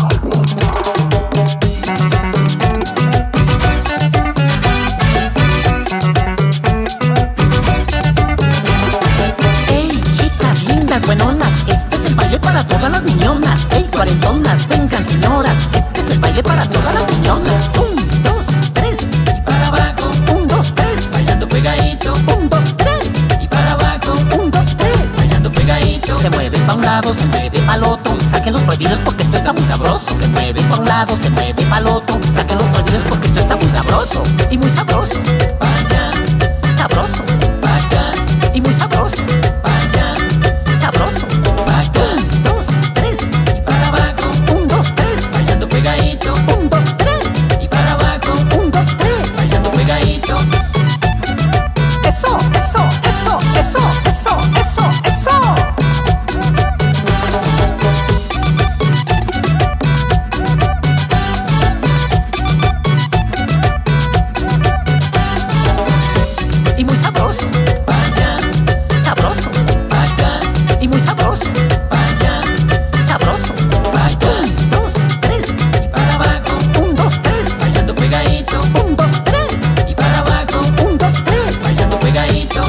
Hey, chicas lindas, buenonas, este es el baile para todas las miñonas. Hey, cuarentonas, vengan señoras, este es el baile para todas las miñonas. 1, 2, 3, y para abajo, 1, 2, 3, bailando pegadito, 1, 2, 3, y para abajo, 1, 2, 3. bailando pegadito. Se mueve pa' un lado, se mueve pa'l otro, saquen los prohibidos porque esto está muy sabroso. Se mueve pa' un lado, se mueve pa'l otro, saquen los prohibidos porque esto está muy sabroso. Y muy sabroso, Pa' allá, sabroso, pa' acá, y muy sabroso, pa' allá, sabroso. pa' acá, 1, 2, 3, y para abajo, 1, 2, 3, bailando pegadito, 1, 2, 3, y para abajo, 1, 2, 3. bailando pegadito. Eso, eso, eso, eso, eso, eso, eso. Y muy sabroso, Pa' allá, sabroso, pa' acá, y muy sabroso, pa' allá, sabroso. pa' acá, 1, 2, 3, y para abajo, 1, 2, 3, bailando pegadito, 1, 2, 3, y para abajo, 1, 2, 3. bailando pegadito.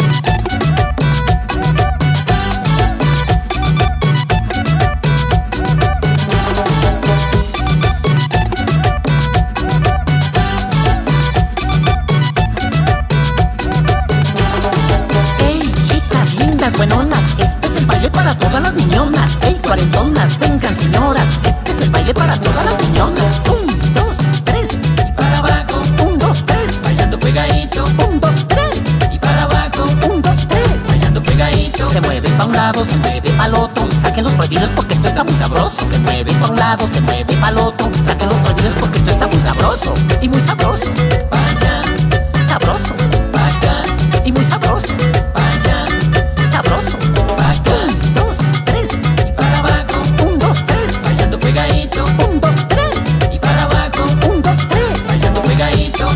Hey, chicas lindas, buenonas, este es el baile para todas las miñonas. Hey, cuarentonas, vengan señoras, este es el baile para todas las miñonas. 1, 2, 3, Y para abajo, 1, 2, 3, bailando pegadito, 1, 2, 3, y para abajo, 1, 2, 3. bailando pegadito. Se mueve pa' un lado, se mueve pa'l otro, saquen los prohibidos porque esto está muy sabroso. Se mueve pa' un lado, se mueve pa'l otro, saquen los prohibidos porque esto está muy sabroso. Y muy sabroso, Pa' allá, sabroso, pa' acá, y muy sabroso, pa' allá, sabroso. pa' acá, 1, 2, 3, y para abajo, 1, 2, 3, bailando pegadito, 1, 2, 3, y para abajo, 1, 2, 3. bailando pegadito.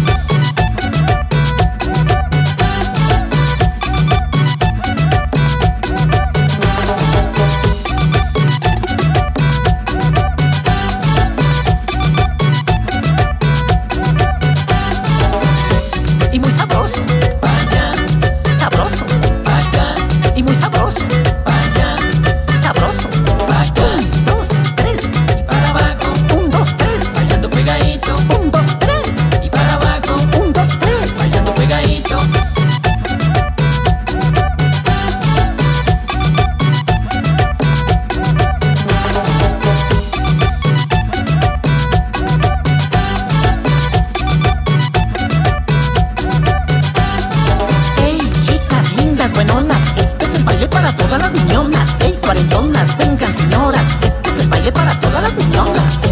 Y muy sabroso, Pa' allá, sabroso, pa' acá, y muy sabroso, pa' allá, sabroso. pa' acá, 1, 2, 3, y para abajo, 1, 2, 3, bailando pegadito, 1, 2, 3, y para abajo, 1, 2, 3. bailando pegadito. Hey, chicas lindas, buenonas, este es el baile para todas las miñonas. Hey, cuarentonas, vengan señoras, este es el baile para todas las miñonas.